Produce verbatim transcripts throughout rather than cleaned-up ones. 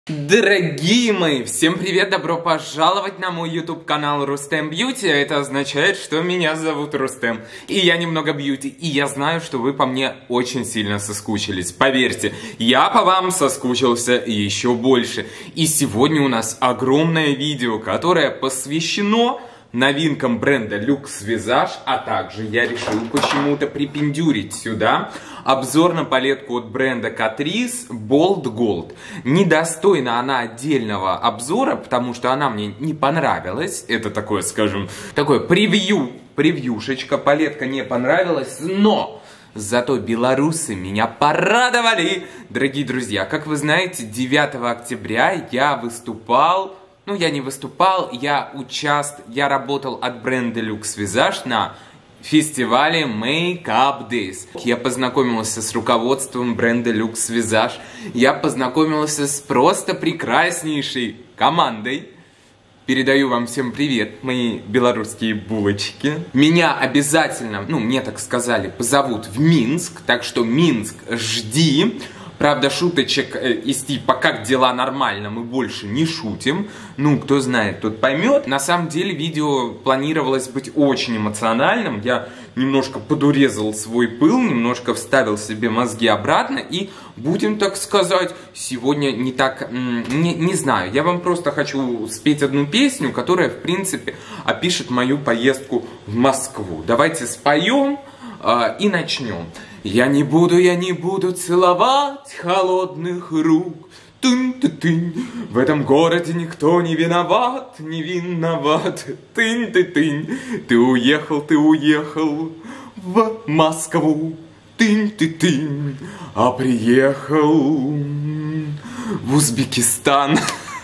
Дорогие мои, всем привет, добро пожаловать на мой YouTube канал Рустем Бьюти. Это означает, что меня зовут Рустем, и я немного бьюти, и я знаю, что вы по мне очень сильно соскучились. Поверьте, я по вам соскучился еще больше. И сегодня у нас огромное видео, которое посвящено новинкам бренда Luxe Visage, а также я решил почему-то припендюрить сюда обзор на палетку от бренда Catrice Bold Gold. Недостойна она отдельного обзора, потому что она мне не понравилась. Это такое, скажем, такое превью, превьюшечка. Палетка не понравилась, но зато белорусы меня порадовали. Дорогие друзья, как вы знаете, девятого октября я выступал... Ну, я не выступал, я участвовал, я работал от бренда Luxe Visage на фестивале Make-up Days. Я познакомился с руководством бренда Luxe Visage, я познакомился с просто прекраснейшей командой. Передаю вам всем привет, мои белорусские булочки. Меня обязательно, ну, мне так сказали, позовут в Минск, так что Минск, жди. Правда, шуточек из типа «как дела, нормально» мы больше не шутим. Ну, кто знает, тот поймет. На самом деле, видео планировалось быть очень эмоциональным. Я немножко подурезал свой пыл, немножко вставил себе мозги обратно. И, будем так сказать, сегодня не так... Не, не знаю, я вам просто хочу спеть одну песню, которая, в принципе, опишет мою поездку в Москву. Давайте споем э, и начнем. Я не буду, я не буду целовать холодных рук. Тынь-ты-тынь. В этом городе никто не виноват, не виноват. Тынь-ты-тынь. Ты уехал, ты уехал в Москву. Тынь-ты-тынь. А приехал в Узбекистан.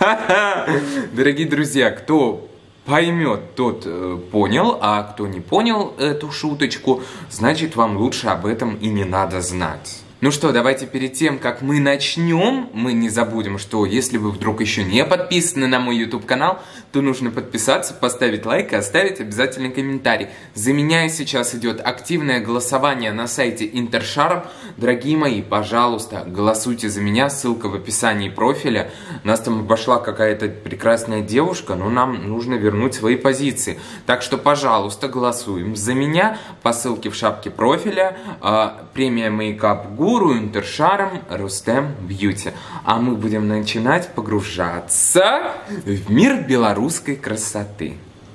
Дорогие друзья, кто поймет, тот э, понял, а кто не понял эту шуточку, значит, вам лучше об этом и не надо знать. Ну что, давайте перед тем, как мы начнем, мы не забудем, что если вы вдруг еще не подписаны на мой YouTube канал, то нужно подписаться, поставить лайк и оставить обязательный комментарий. За меня сейчас идет активное голосование на сайте Интершарм. Дорогие мои, пожалуйста, голосуйте за меня, ссылка в описании профиля. Нас там обошла какая-то прекрасная девушка, но нам нужно вернуть свои позиции. Так что, пожалуйста, голосуем за меня по ссылке в шапке профиля. Э, премия Make-up Гуру, Интершарм, Рустем Бьюти. А мы будем начинать погружаться в мир белорусской красоты.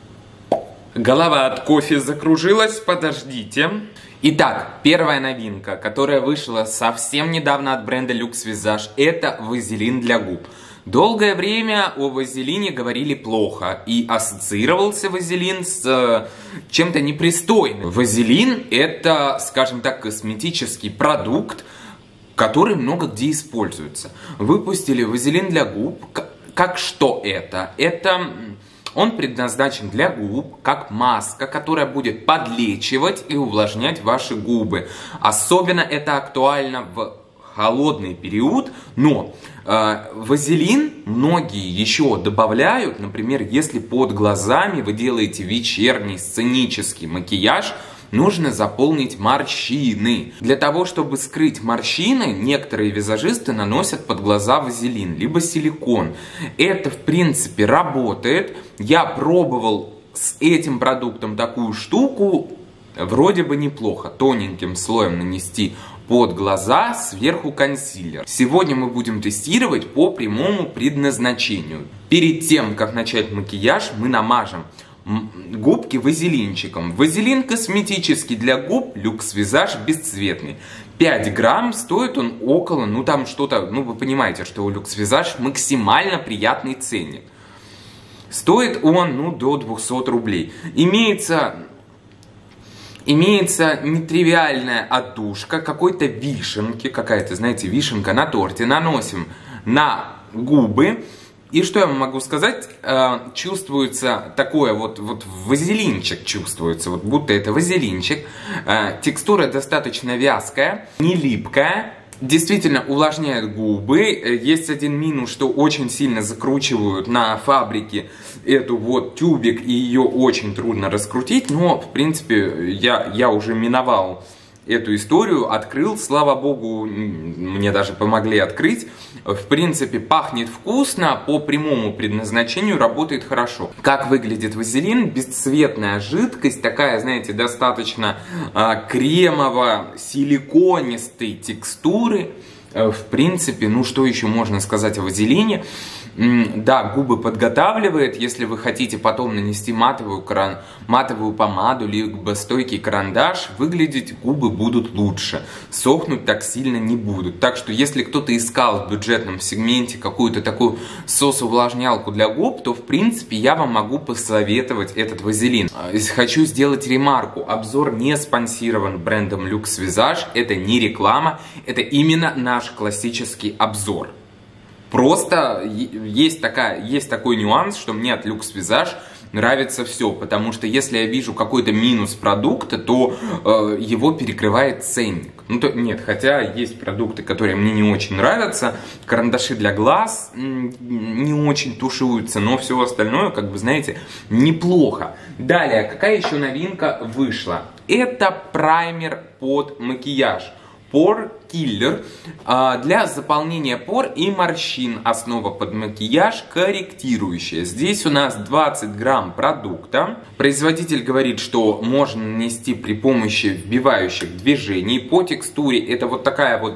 Голова от кофе закружилась, подождите. Итак, первая новинка, которая вышла совсем недавно от бренда Luxe Visage, это вазелин для губ. Долгое время о вазелине говорили плохо, и ассоциировался вазелин с э, чем-то непристойным. Вазелин — это, скажем так, косметический продукт, который много где используется. Выпустили вазелин для губ. Как что это? Это... Он предназначен для губ, как маска, которая будет подлечивать и увлажнять ваши губы. Особенно это актуально в холодный период, но э, вазелин многие еще добавляют, например, если под глазами вы делаете вечерний сценический макияж, нужно заполнить морщины. Для того, чтобы скрыть морщины, некоторые визажисты наносят под глаза вазелин, либо силикон. Это, в принципе, работает. Я пробовал с этим продуктом такую штуку, вроде бы неплохо. Тоненьким слоем нанести под глаза, сверху консилер. Сегодня мы будем тестировать по прямому предназначению. Перед тем, как начать макияж, мы намажем губки вазелинчиком. Вазелин косметический для губ Luxe Visage бесцветный. пять грамм, стоит он около, ну там что-то, ну вы понимаете, что у Luxe Visage максимально приятный ценник. Стоит он, ну, до двухсот рублей. Имеется... Имеется нетривиальная отдушка, какой-то вишенки, какая-то, знаете, вишенка на торте. Наносим на губы. И что я вам могу сказать? Э, чувствуется такое вот, вот вазелинчик чувствуется, вот будто это вазелинчик. Э, текстура достаточно вязкая, не липкая. Действительно увлажняет губы. Есть один минус, что очень сильно закручивают на фабрике эту вот тюбик, и ее очень трудно раскрутить. Но, в принципе, я, я уже миновал эту историю, открыл, слава богу, мне даже помогли открыть. В принципе, пахнет вкусно, по прямому предназначению работает хорошо. Как выглядит вазелин? Бесцветная жидкость, такая, знаете, достаточно э, кремово-силиконистой текстуры. Э, в принципе, ну что еще можно сказать о вазелине? Да, губы подготавливает, если вы хотите потом нанести матовую, кран... матовую помаду, либо стойкий карандаш, выглядеть губы будут лучше, сохнуть так сильно не будут. Так что, если кто-то искал в бюджетном сегменте какую-то такую сос-увлажнялку для губ, то, в принципе, я вам могу посоветовать этот вазелин. Хочу сделать ремарку, обзор не спонсирован брендом Lux Visage, это не реклама, это именно наш классический обзор. Просто есть, такая, есть такой нюанс, что мне от Lux Visage нравится все, потому что если я вижу какой-то минус продукта, то э, его перекрывает ценник. Ну, то, нет, хотя есть продукты, которые мне не очень нравятся, карандаши для глаз не очень тушуются, но все остальное, как бы, знаете, неплохо. Далее, какая еще новинка вышла? Это праймер под макияж. Pore Killer для заполнения пор и морщин. Основа под макияж корректирующая. Здесь у нас двадцать грамм продукта. Производитель говорит, что можно нанести при помощи вбивающих движений. По текстуре это вот такая вот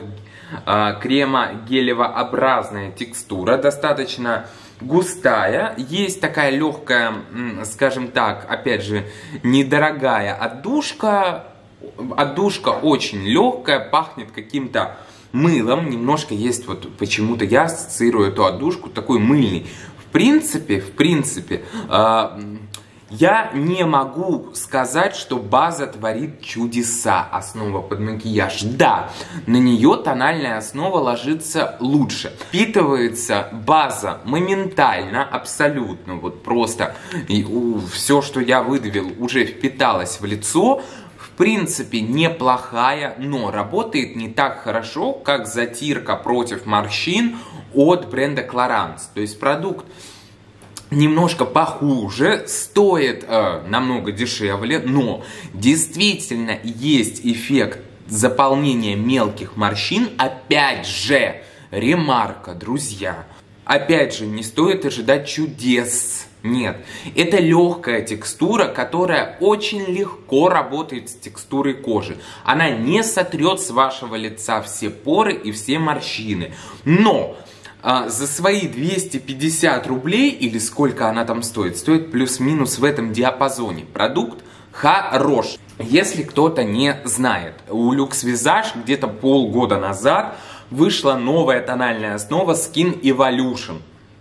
кремо-гелево-образная текстура. Достаточно густая. Есть такая легкая, скажем так, опять же, недорогая отдушка. Отдушка очень легкая, пахнет каким-то мылом. Немножко есть, вот почему-то я ассоциирую эту отдушку такой мыльный. В принципе, в принципе, э, я не могу сказать, что база творит чудеса, основа под макияж. Да, на нее тональная основа ложится лучше. Впитывается база моментально, абсолютно, вот просто. И, у, все, что я выдавил, уже впиталось в лицо. В принципе, неплохая, но работает не так хорошо, как затирка против морщин от бренда Clarins. То есть продукт немножко похуже, стоит э, намного дешевле, но действительно есть эффект заполнения мелких морщин. Опять же, ремарка, друзья. Опять же, не стоит ожидать чудес. Нет, это легкая текстура, которая очень легко работает с текстурой кожи. Она не сотрет с вашего лица все поры и все морщины. Но а, за свои двести пятьдесят рублей, или сколько она там стоит, стоит плюс-минус в этом диапазоне. Продукт хорош. Если кто-то не знает, у Lux Visage где-то полгода назад вышла новая тональная основа Skin Evolution.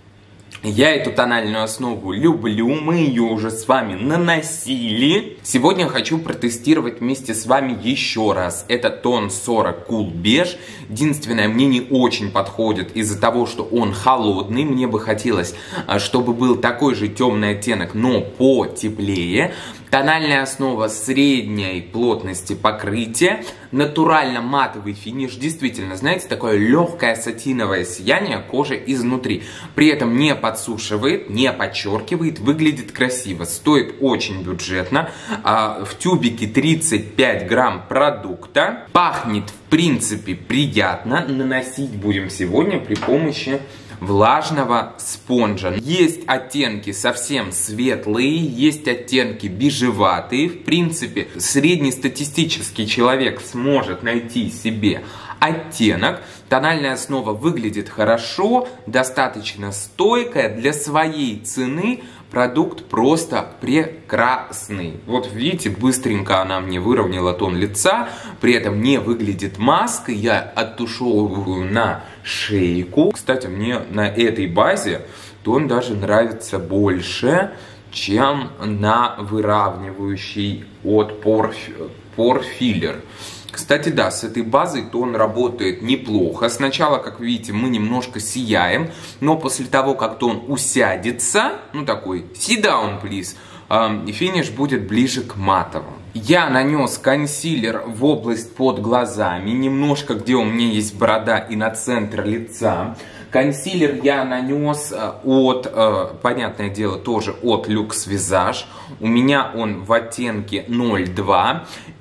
Я эту тональную основу люблю, мы ее уже с вами наносили. Сегодня хочу протестировать вместе с вами еще раз. Это тон сорок Cool Beige. Единственное, мне не очень подходит из-за того, что он холодный. Мне бы хотелось, чтобы был такой же темный оттенок, но потеплее. Тональная основа средней плотности покрытия, натурально матовый финиш, действительно, знаете, такое легкое сатиновое сияние кожи изнутри. При этом не подсушивает, не подчеркивает, выглядит красиво, стоит очень бюджетно. В тюбике тридцать пять грамм продукта, пахнет в принципе приятно, наносить будем сегодня при помощи влажного спонжа. Есть оттенки совсем светлые, есть оттенки бежеватые. В принципе, среднестатистический человек сможет найти себе оттенок. Тональная основа выглядит хорошо, достаточно стойкая. Для своей цены продукт просто прекрасный. Вот видите, быстренько она мне выровняла тон лица, при этом не выглядит маской. Я оттушевываю на шейку. Кстати, мне на этой базе тон даже нравится больше, чем на выравнивающий от Pore Filler. Кстати, да, с этой базой тон работает неплохо. Сначала, как видите, мы немножко сияем, но после того, как тон усядется, ну такой sit down, please, э, финиш будет ближе к матовому. Я нанес консилер в область под глазами, немножко, где у меня есть борода, и на центр лица. Консилер я нанес от, э, понятное дело, тоже от Lux Visage. У меня он в оттенке ноль два.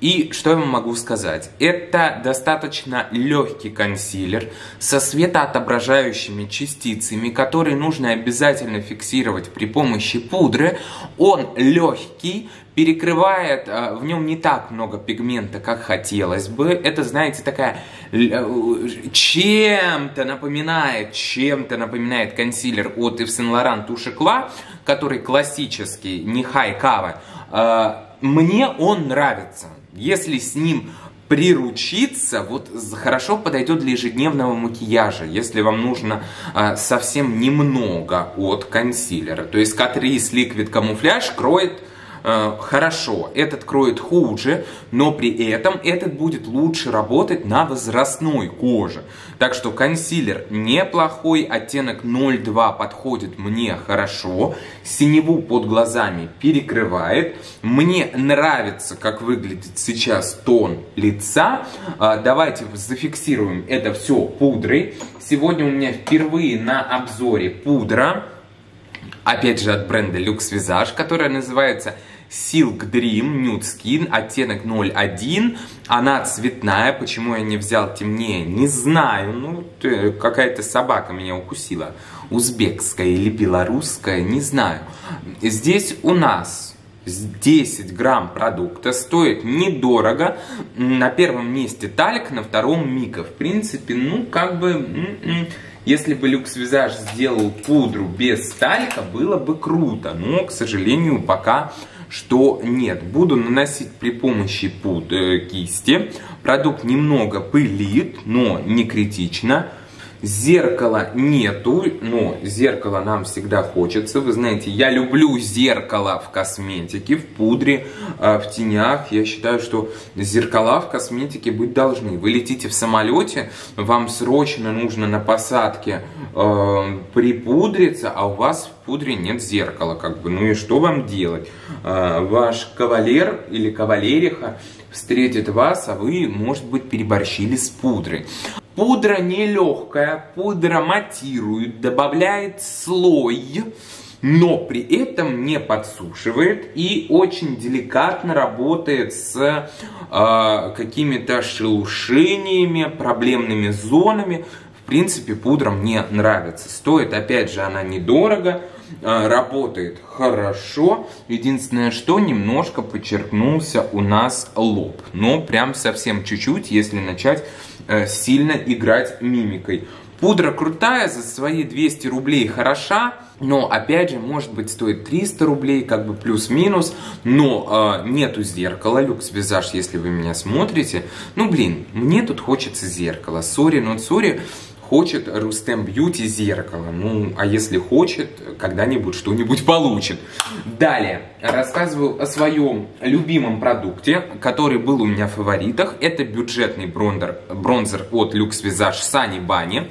И что я вам могу сказать? Это достаточно легкий консилер со светоотображающими частицами, которые нужно обязательно фиксировать при помощи пудры. Он легкий, перекрывает, в нем не так много пигмента, как хотелось бы. Это, знаете, такая чем-то напоминает, чем-то напоминает консилер от Yves Saint Laurent Touche Éclat, который классический, не High Cover. Мне он нравится. Если с ним приручиться, вот хорошо подойдет для ежедневного макияжа, если вам нужно а, совсем немного от консилера. То есть Catrice Liquid Camouflage кроет а, хорошо, этот кроет хуже, но при этом этот будет лучше работать на возрастной коже. Так что консилер неплохой, оттенок ноль два подходит мне хорошо, синеву под глазами перекрывает. Мне нравится, как выглядит сейчас тон лица. Давайте зафиксируем это все пудрой. Сегодня у меня впервые на обзоре пудра, опять же от бренда Luxe Visage, которая называется Silk Dream Nude Skin, оттенок ноль один. Она цветная. Почему я не взял темнее, не знаю. Ну, какая-то собака меня укусила. Узбекская или белорусская, не знаю. Здесь у нас десять грамм продукта. Стоит недорого. На первом месте Тальк, на втором Мика. В принципе, ну, как бы... Если бы Luxe Visage сделал пудру без талька, было бы круто. Но, к сожалению, пока что нет. Буду наносить при помощи пуд кисти. Продукт немного пылит, но не критично. Зеркала нету, но зеркало нам всегда хочется. Вы знаете, я люблю зеркало в косметике, в пудре, в тенях. Я считаю, что зеркала в косметике быть должны. Вы летите в самолете, вам срочно нужно на посадке э, припудриться, а у вас в пудре нет зеркала. Как бы. Ну и что вам делать? Э, ваш кавалер или кавалериха встретит вас, а вы, может быть, переборщили с пудрой. Пудра нелегкая, пудра матирует, добавляет слой, но при этом не подсушивает и очень деликатно работает с э, какими-то шелушениями, проблемными зонами. В принципе, пудра мне нравится. Стоит, опять же, она недорого, э, работает хорошо. Единственное, что немножко подчеркнулся у нас лоб. Но прям совсем чуть-чуть, если начать сильно играть мимикой. Пудра крутая, за свои двести рублей хороша, но опять же, может быть, стоит триста рублей, как бы плюс-минус, но э, нету зеркала. Luxe Visage, если вы меня смотрите, ну блин, мне тут хочется зеркала. Сори, но сори. Хочет Rustem Beauty зеркало. Ну, а если хочет, когда-нибудь что-нибудь получит. Далее, рассказываю о своем любимом продукте, который был у меня в фаворитах. Это бюджетный бронзер, бронзер от Luxe Visage Sunny Bunny,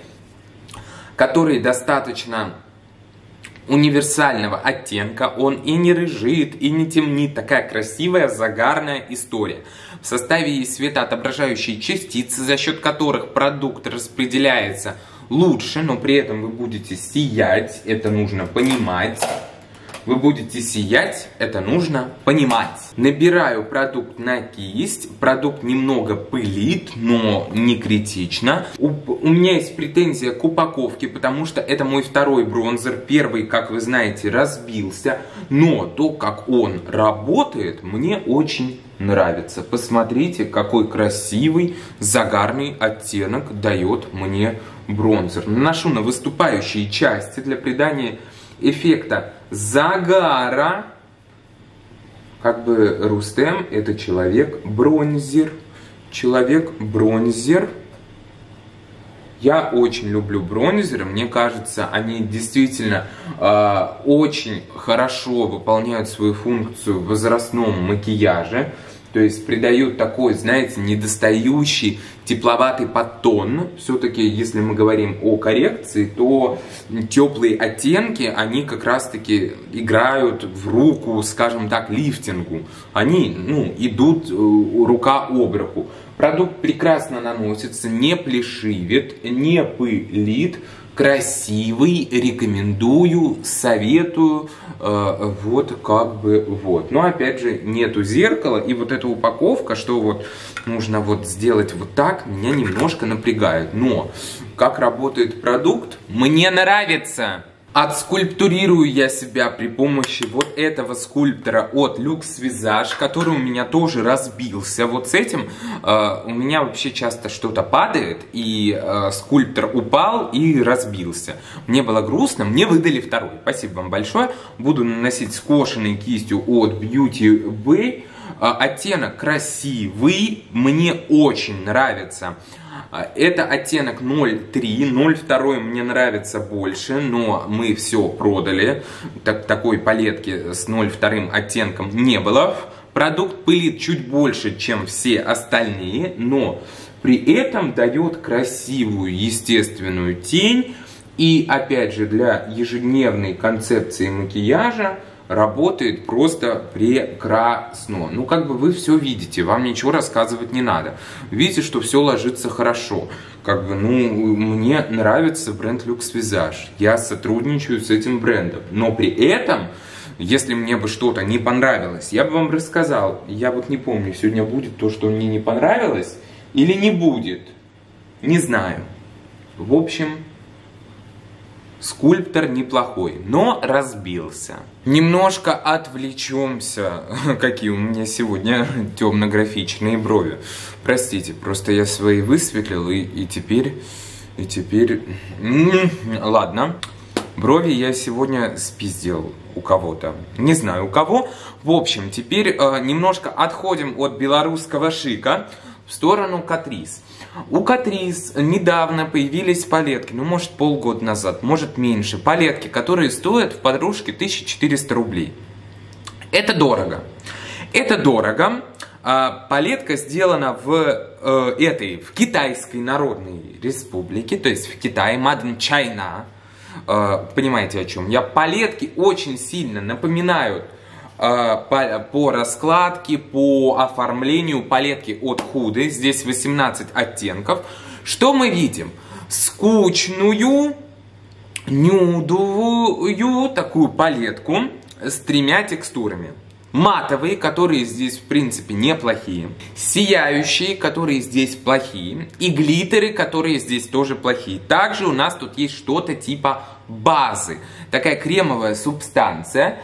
который достаточно универсального оттенка. Он и не рыжит, и не темнит. Такая красивая, загарная история. В составе есть светоотображающие частицы, за счет которых продукт распределяется лучше, но при этом вы будете сиять. Это нужно понимать. Вы будете сиять, это нужно понимать. Набираю продукт на кисть. Продукт немного пылит, но не критично. У, у меня есть претензия к упаковке, потому что это мой второй бронзер. Первый, как вы знаете, разбился. Но то, как он работает, мне очень нравится. Посмотрите, какой красивый, загарный оттенок дает мне бронзер. Наношу на выступающие части для придания эффекта загара. Как бы Рустем — это человек-бронзер. Человек-бронзер. Я очень люблю бронзеры. Мне кажется, они действительно э, очень хорошо выполняют свою функцию в возрастном макияже. То есть придают такой, знаете, недостающий тепловатый подтон. Все-таки, если мы говорим о коррекции, то теплые оттенки, они как раз-таки играют в руку, скажем так, лифтингу. Они, ну, идут рука об руку. Продукт прекрасно наносится, не плешивит, не пылит. красивый, рекомендую, советую, э, вот как бы вот. Но опять же нету зеркала, и вот эта упаковка, что вот нужно вот сделать вот так, меня немножко напрягает. Но как работает продукт, мне нравится. Отскульптурирую я себя при помощи вот этого скульптора от Lux Visage, который у меня тоже разбился. Вот с этим э, у меня вообще часто что-то падает, и э, скульптор упал и разбился. Мне было грустно, мне выдали второй. Спасибо вам большое. Буду наносить скошенной кистью от Beauty Bay. Э, оттенок красивый, мне очень нравится. Это оттенок ноль три, ноль два мне нравится больше, но мы все продали. Так, такой палетки с ноль два оттенком не было. Продукт пылит чуть больше, чем все остальные, но при этом дает красивую естественную тень. И опять же для ежедневной концепции макияжа работает просто прекрасно. Ну, как бы вы все видите, вам ничего рассказывать не надо. Видите, что все ложится хорошо. Как бы, ну, мне нравится бренд Lux Visage. Я сотрудничаю с этим брендом. Но при этом, если мне бы что-то не понравилось, я бы вам рассказал. Я вот не помню, сегодня будет то, что мне не понравилось, или не будет. Не знаю. В общем, скульптор неплохой, но разбился. Немножко отвлечемся. Какие у меня сегодня темно-графичные брови. Простите, просто я свои высветлил, и, и теперь... И теперь... Ладно. Брови я сегодня спиздил у кого-то. Не знаю у кого. В общем, теперь э, немножко отходим от белорусского шика в сторону Catrice. У Catrice недавно появились палетки, ну может полгода назад, может меньше, палетки, которые стоят в подружке тысяча четыреста рублей. Это дорого. Это дорого. А, палетка сделана в э, этой, в Китайской Народной Республике, то есть в Китае, Made in China. Э, понимаете о чем? Я палетки очень сильно напоминают По, по раскладке, по оформлению палетки от Huda. Здесь восемнадцать оттенков. Что мы видим? Скучную, нюдовую такую палетку с тремя текстурами. Матовые, которые здесь в принципе неплохие. Сияющие, которые здесь плохие. И глиттеры, которые здесь тоже плохие. Также у нас тут есть что-то типа базы. Такая кремовая субстанция,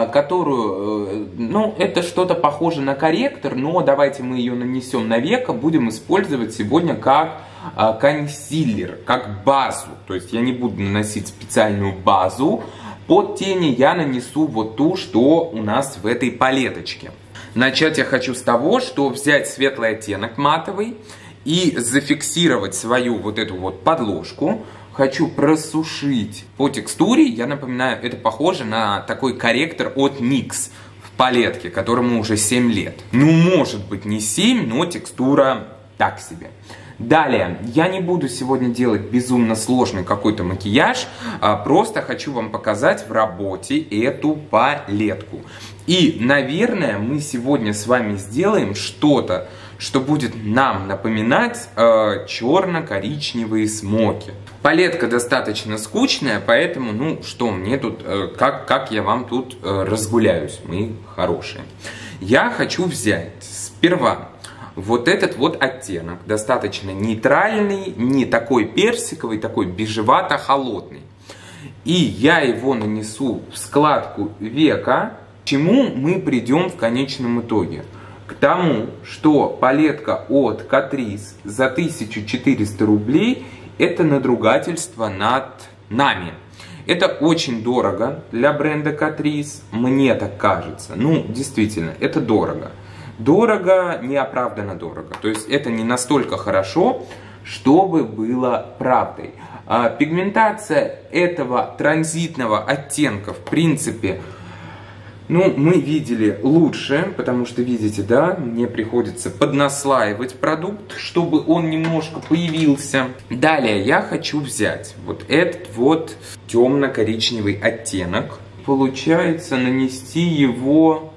которую, ну, это что-то похоже на корректор, но давайте мы ее нанесем на веко, будем использовать сегодня как консилер, как базу. То есть я не буду наносить специальную базу. Под тени я нанесу вот ту, что у нас в этой палеточке. Начать я хочу с того, что взять светлый оттенок матовый и зафиксировать свою вот эту вот подложку. Хочу просушить по текстуре. Я напоминаю, это похоже на такой корректор от никс в палетке, которому уже семь лет. Ну, может быть не семь, но текстура так себе. Далее, я не буду сегодня делать безумно сложный какой-то макияж, а просто хочу вам показать в работе эту палетку. И, наверное, мы сегодня с вами сделаем что-то, что будет нам напоминать э, черно-коричневые смоки. Палетка достаточно скучная, поэтому, ну что, мне тут, э, как, как я вам тут э, разгуляюсь, мы хорошие. Я хочу взять сперва вот этот вот оттенок, достаточно нейтральный, не такой персиковый, такой бежевато-холодный. И я его нанесу в складку века. К чему мы придем в конечном итоге? К тому, что палетка от Catrice за тысячу четыреста рублей это надругательство над нами. Это очень дорого для бренда Catrice, мне так кажется. Ну, действительно, это дорого. Дорого, неоправданно дорого. То есть это не настолько хорошо, чтобы было правдой. А пигментация этого транзитного оттенка, в принципе, ну, мы видели лучше, потому что, видите, да, мне приходится поднаслаивать продукт, чтобы он немножко появился. Далее я хочу взять вот этот вот темно-коричневый оттенок. Получается нанести его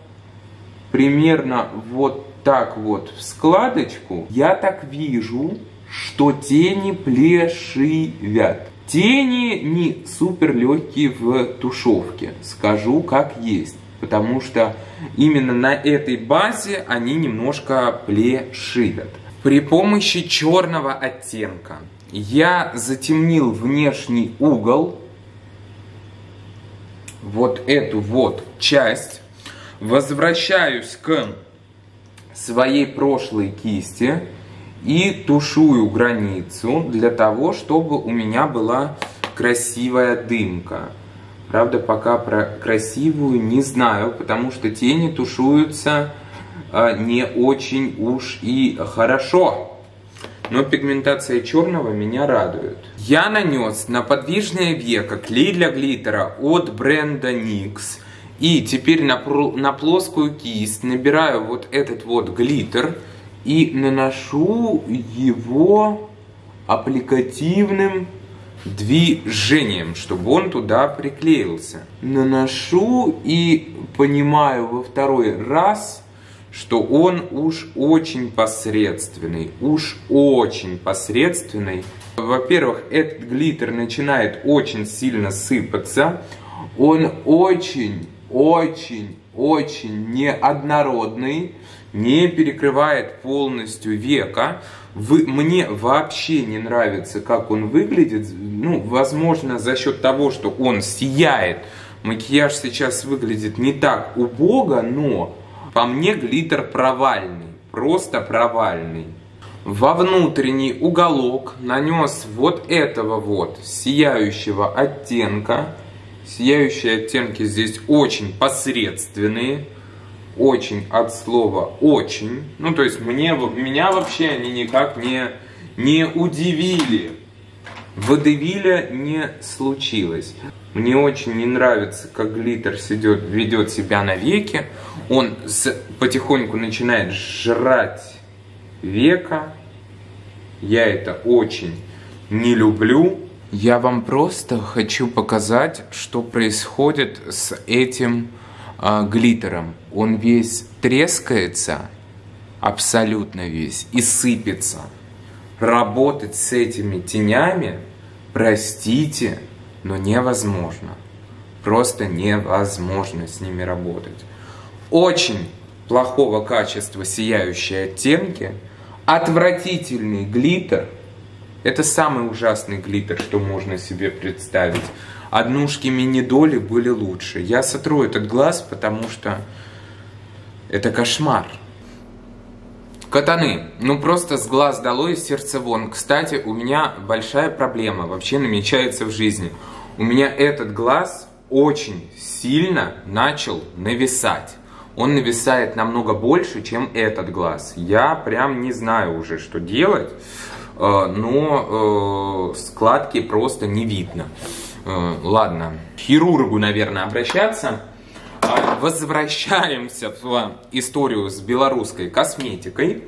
примерно вот так вот в складочку. Я так вижу, что тени плешивят. Тени не супер легкие в тушевке, скажу как есть, потому что именно на этой базе они немножко плешивят. При помощи черного оттенка я затемнил внешний угол, вот эту вот часть, возвращаюсь к своей прошлой кисти и тушую границу для того, чтобы у меня была красивая дымка. Правда, пока про красивую не знаю, потому что тени тушуются э, не очень уж и хорошо. Но пигментация черного меня радует. Я нанес на подвижное веко клей для глиттера от бренда никс. И теперь на, на плоскую кисть набираю вот этот вот глиттер и наношу его аппликативным движением, чтобы он туда приклеился. Наношу и понимаю во второй раз, что он уж очень посредственный, уж очень посредственный. Во-первых, этот глиттер начинает очень сильно сыпаться, он очень, очень, очень неоднородный, не перекрывает полностью века. Вы, мне вообще не нравится, как он выглядит. Ну, возможно, за счет того, что он сияет, макияж сейчас выглядит не так убого, но по мне глиттер провальный, просто провальный. Во внутренний уголок нанес вот этого вот сияющего оттенка. Сияющие оттенки здесь очень посредственные. Очень от слова очень. Ну, то есть мне, меня вообще они никак не, не удивили. Водевиля не случилось. Мне очень не нравится, как глиттер сидет, ведет себя на веке. Он с, потихоньку начинает жрать века. Я это очень не люблю. Я вам просто хочу показать, что происходит с этим э, глиттером. Он весь трескается, абсолютно весь, и сыпется. Работать с этими тенями, простите, но невозможно. Просто невозможно с ними работать. Очень плохого качества сияющие оттенки, отвратительный глиттер. Это самый ужасный глиттер, что можно себе представить. Однушки мини-доли были лучше. Я сотру этот глаз, потому что это кошмар. Катаны. Ну просто с глаз долой, из сердца вон. Кстати, у меня большая проблема вообще намечается в жизни. У меня этот глаз очень сильно начал нависать. Он нависает намного больше, чем этот глаз. Я прям не знаю уже, что делать. Но складки просто не видно. Ладно, к хирургу, наверное, обращаться. Возвращаемся в историю с белорусской косметикой.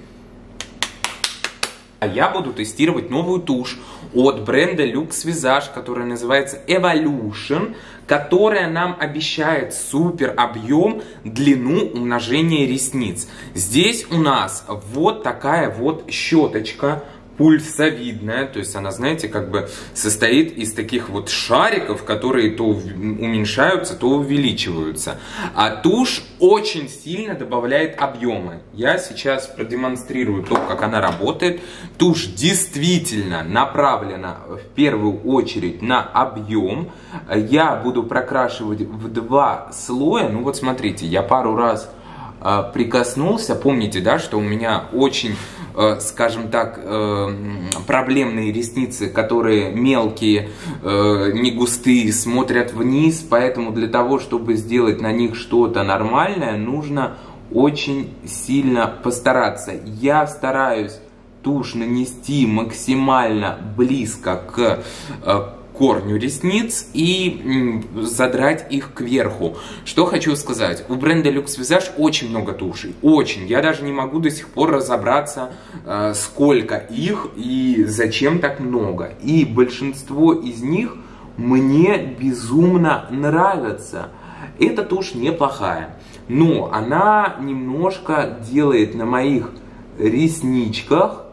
Я буду тестировать новую тушь от бренда Luxe Visage, которая называется Evolution, которая нам обещает супер объем, длину, умножения ресниц. Здесь у нас вот такая вот щеточка пульсовидная, то есть она, знаете, как бы состоит из таких вот шариков, которые то уменьшаются, то увеличиваются. А тушь очень сильно добавляет объемы. Я сейчас продемонстрирую то, как она работает. Тушь действительно направлена в первую очередь на объем. Я буду прокрашивать в два слоя. Ну вот смотрите, я пару раз прикоснулся. Помните, да, что у меня очень, скажем так, проблемные ресницы, которые мелкие, не густые, смотрят вниз. Поэтому для того, чтобы сделать на них что-то нормальное, нужно очень сильно постараться. Я стараюсь тушь нанести максимально близко к корню ресниц и задрать их кверху. Что хочу сказать. У бренда Luxe Visage очень много тушей. Очень. Я даже не могу до сих пор разобраться, э, сколько их и зачем так много. И большинство из них мне безумно нравятся. Эта тушь неплохая. Но она немножко делает на моих ресничках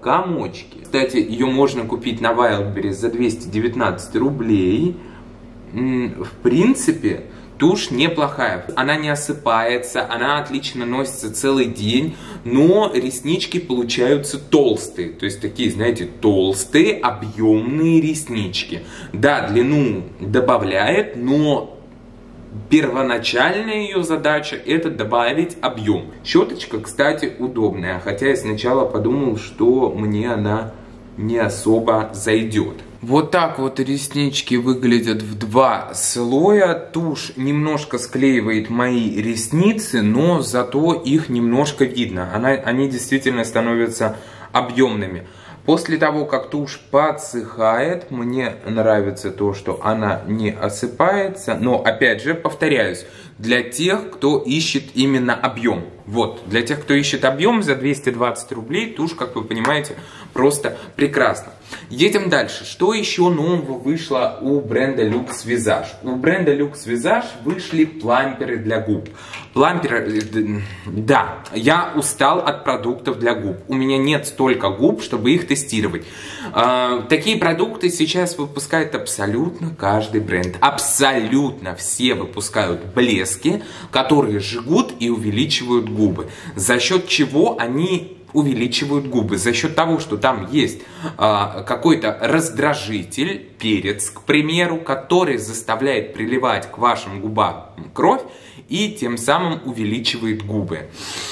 комочки. Кстати, ее можно купить на Wildberries за двести девятнадцать рублей. В принципе, тушь неплохая. Она не осыпается, она отлично носится целый день, но реснички получаются толстые. То есть такие, знаете, толстые, объемные реснички. Да, длину добавляет, но первоначальная ее задача — это добавить объем. Щеточка, кстати, удобная, хотя я сначала подумал, что мне она не особо зайдет. Вот так вот реснички выглядят в два слоя. Тушь немножко склеивает мои ресницы, но зато их немножко видно. Она, они действительно становятся объемными. После того, как тушь подсыхает, мне нравится то, что она не осыпается. Но, опять же, повторяюсь, для тех, кто ищет именно объем. Вот, для тех, кто ищет объем, за двести двадцать рублей тушь, как вы понимаете, просто прекрасно. Едем дальше. Что еще нового вышло у бренда Luxe Visage? У бренда Luxe Visage вышли пламперы для губ. Пламперы, да, я устал от продуктов для губ. У меня нет столько губ, чтобы их тестировать. Э, такие продукты сейчас выпускает абсолютно каждый бренд. Абсолютно все выпускают блески, которые жгут и увеличивают губы. За счет чего они увеличивают губы? За счет того, что там есть э, какой-то раздражитель, перец, к примеру, который заставляет приливать к вашим губам кровь и тем самым увеличивает губы.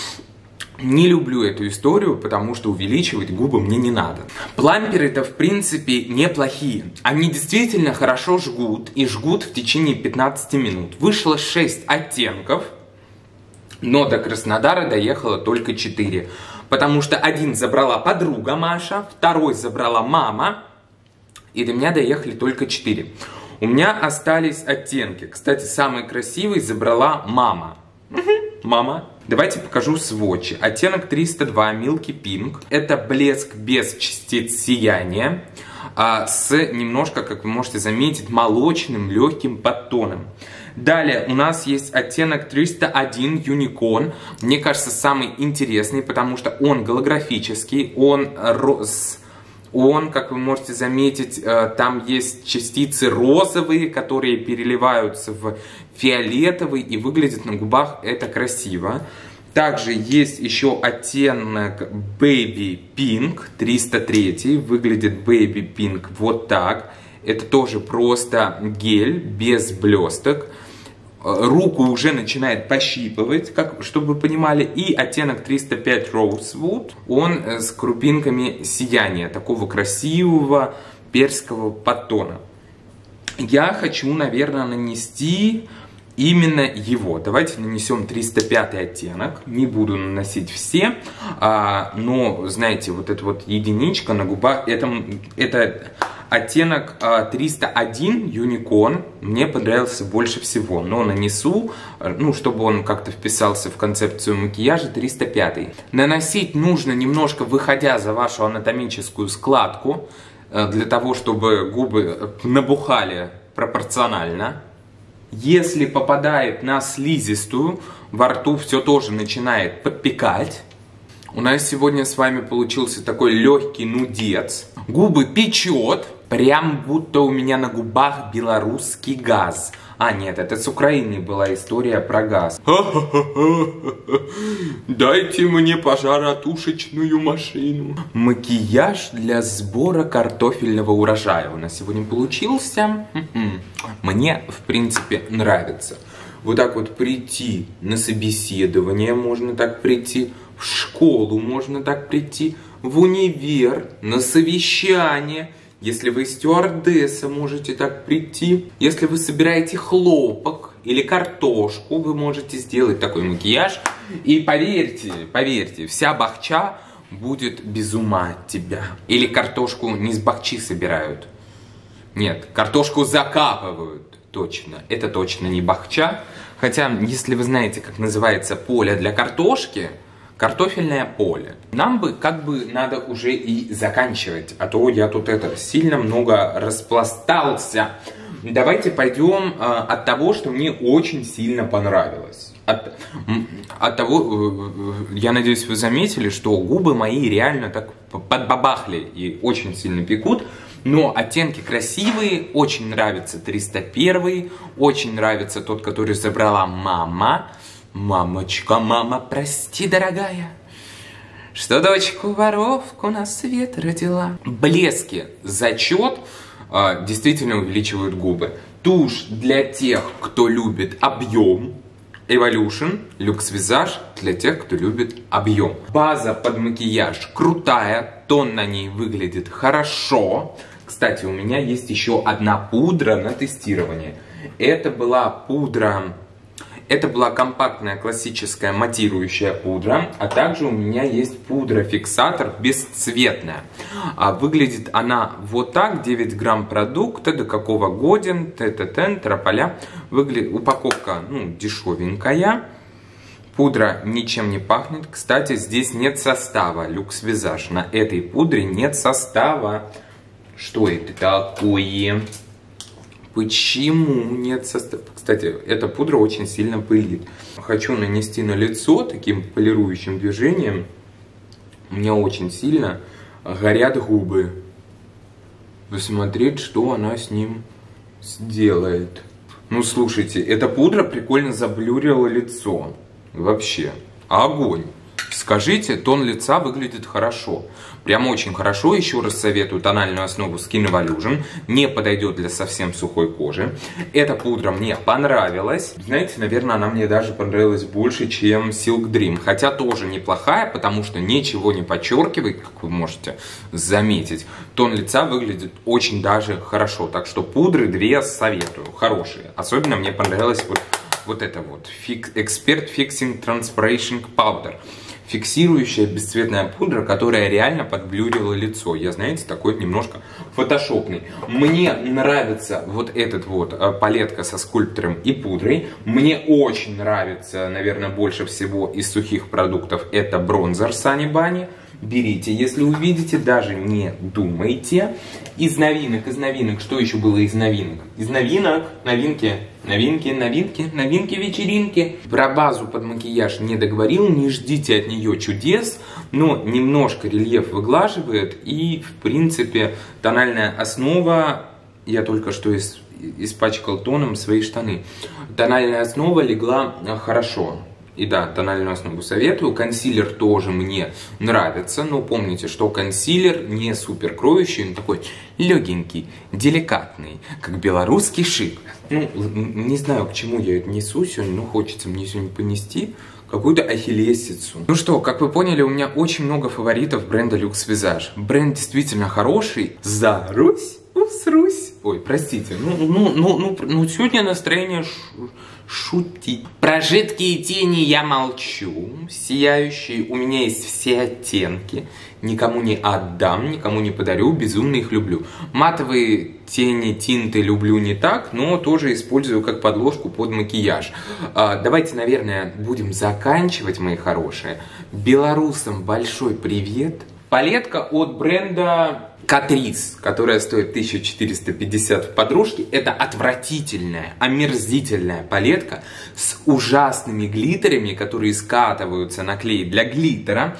Не люблю эту историю, потому что увеличивать губы мне не надо. Пламперы-то в принципе неплохие. Они действительно хорошо жгут и жгут в течение пятнадцати минут. Вышло шесть оттенков, но до Краснодара доехало только четыре. Потому что один забрала подруга Маша, второй забрала мама, и до меня доехали только четыре. У меня остались оттенки. Кстати, самый красивый забрала мама. Угу, мама. Давайте покажу сводчи. Оттенок триста два Milky Pink. Это блеск без частиц сияния, а, с немножко, как вы можете заметить, молочным легким подтоном. Далее у нас есть оттенок триста один Unicorn. Мне кажется, самый интересный, потому что он голографический, он роз... Он, как вы можете заметить, там есть частицы розовые, которые переливаются в фиолетовый, и выглядит на губах это красиво. Также есть еще оттенок Baby Pink триста три. Выглядит Baby Pink вот так. Это тоже просто гель без блесток. Руку уже начинает пощипывать, как, чтобы вы понимали. И оттенок триста пять Rosewood, он с крупинками сияния, такого красивого перскового подтона. Я хочу, наверное, нанести именно его. Давайте нанесем триста пятый оттенок. Не буду наносить все, а, но, знаете, вот эта вот единичка на губах, это... это оттенок а, триста один Unicorn мне понравился больше всего, но нанесу, ну, чтобы он как-то вписался в концепцию макияжа, триста пятый. Наносить нужно немножко выходя за вашу анатомическую складку, для того, чтобы губы набухали пропорционально. Если попадает на слизистую, во рту все тоже начинает подпекать. У нас сегодня с вами получился такой легкий нудец. Губы печет, прям будто у меня на губах белорусский газ. А, нет, это с Украины была история про газ. Дайте мне пожаротушечную машину. Макияж для сбора картофельного урожая у нас сегодня получился. Мне, в принципе, нравится. Вот так вот прийти на собеседование, можно так прийти. В школу можно так прийти, в универ, на совещание. Если вы стюардесса, можете так прийти. Если вы собираете хлопок или картошку, вы можете сделать такой макияж. И поверьте, поверьте, вся бахча будет без ума от тебя. Или картошку не с бахчи собирают. Нет, картошку закапывают. Точно, это точно не бахча. Хотя, если вы знаете, как называется поле для картошки, картофельное поле. Нам бы как бы надо уже и заканчивать, а то я тут это сильно много распластался. Давайте пойдем э, от того, что мне очень сильно понравилось. От, от того, э, я надеюсь, вы заметили, что губы мои реально так подбабахли и очень сильно пекут. Но оттенки красивые, очень нравится триста один, очень нравится тот, который забрала мама. Мамочка, мама, прости, дорогая, что дочку-воровку на свет родила. Блески, зачет, э, действительно увеличивают губы. Тушь для тех, кто любит объем. Evolution Luxe Visage для тех, кто любит объем. База под макияж крутая, тон на ней выглядит хорошо. Кстати, у меня есть еще одна пудра на тестирование. Это была пудра, это была компактная классическая матирующая пудра, а также у меня есть пудра-фиксатор бесцветная. А выглядит она вот так, девять грамм продукта, до какого годен, т-т-тен, трополя. Выглядит, упаковка, ну, дешевенькая. Пудра ничем не пахнет. Кстати, здесь нет состава Luxe Visage. На этой пудре нет состава. Что это такое? Почему нет состава? Кстати, эта пудра очень сильно пылит. Хочу нанести на лицо таким полирующим движением. У меня очень сильно горят губы. Посмотреть, что она с ним сделает. Ну, слушайте, эта пудра прикольно заблюрила лицо. Вообще, огонь. Скажите, тон лица выглядит хорошо. Прям очень хорошо. Еще раз советую тональную основу Skin Evolution. Не подойдет для совсем сухой кожи. Эта пудра мне понравилась. Знаете, наверное, она мне даже понравилась больше, чем Silk Dream. Хотя тоже неплохая, потому что ничего не подчеркивает, как вы можете заметить. Тон лица выглядит очень даже хорошо. Так что пудры две советую. Хорошие. Особенно мне понравилась вот, вот эта вот. Expert Fixing Transpiration Powder. Фиксирующая бесцветная пудра, которая реально подблюрила лицо. Я, знаете, такой немножко фотошопный. Мне нравится вот этот вот палетка со скульптором и пудрой. Мне очень нравится, наверное, больше всего из сухих продуктов это бронзер Sunny Bunny. Берите, если увидите, даже не думайте. Из новинок, из новинок, что еще было из новинок? Из новинок, новинки, новинки, новинки, новинки, вечеринки. Про базу под макияж не договорил, не ждите от нее чудес, но немножко рельеф выглаживает и, в принципе, тональная основа, я только что из, испачкал тоном свои штаны, тональная основа легла хорошо. И да, тональную основу советую. Консилер тоже мне нравится. Но помните, что консилер не супер кроющий. Он такой легенький, деликатный, как белорусский шик. Ну, не знаю, к чему я это несу сегодня, но хочется мне сегодня понести какую-то ахиллесицу. Ну что, как вы поняли, у меня очень много фаворитов бренда Luxe Visage. Бренд действительно хороший. Зарусь, усрусь. Ой, простите. Ну, ну, ну, ну, ну сегодня настроение шутить. Про жидкие тени я молчу. Сияющие у меня есть все оттенки. Никому не отдам, никому не подарю. Безумно их люблю. Матовые тени, тинты люблю не так, но тоже использую как подложку под макияж. А, давайте, наверное, будем заканчивать, мои хорошие. Белорусам большой привет. Палетка от бренда Catrice, которая стоит тысяча четыреста пятьдесят в подружке. Это отвратительная, омерзительная палетка с ужасными глиттерами, которые скатываются на клей для глиттера,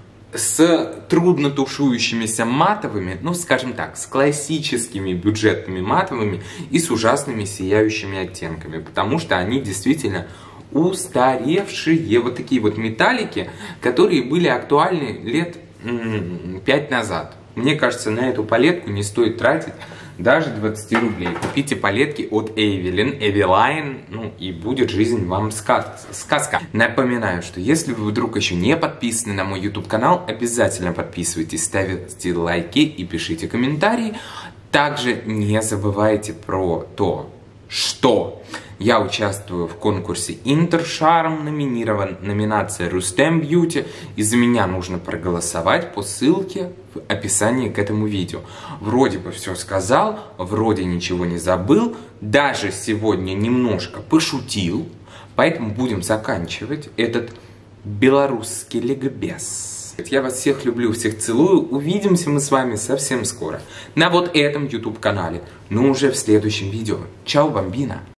с трудно тушующимися матовыми, ну, скажем так, с классическими бюджетными матовыми и с ужасными сияющими оттенками, потому что они действительно устаревшие, вот такие вот металлики, которые были актуальны лет пять назад. Мне кажется, на эту палетку не стоит тратить даже двадцать рублей. Купите палетки от Evelyn, Eveline, ну и будет жизнь вам сказка. Напоминаю, что если вы вдруг еще не подписаны на мой YouTube канал, обязательно подписывайтесь, ставьте лайки и пишите комментарии. Также не забывайте про то, что я участвую в конкурсе Интершарм, номинирован, номинация Rustem Beauty, и за меня нужно проголосовать по ссылке в описании к этому видео. Вроде бы все сказал, вроде ничего не забыл, даже сегодня немножко пошутил, поэтому будем заканчивать этот белорусский ликбез. Я вас всех люблю, всех целую. Увидимся мы с вами совсем скоро. На вот этом YouTube канале. Но уже в следующем видео. Чао, бомбина!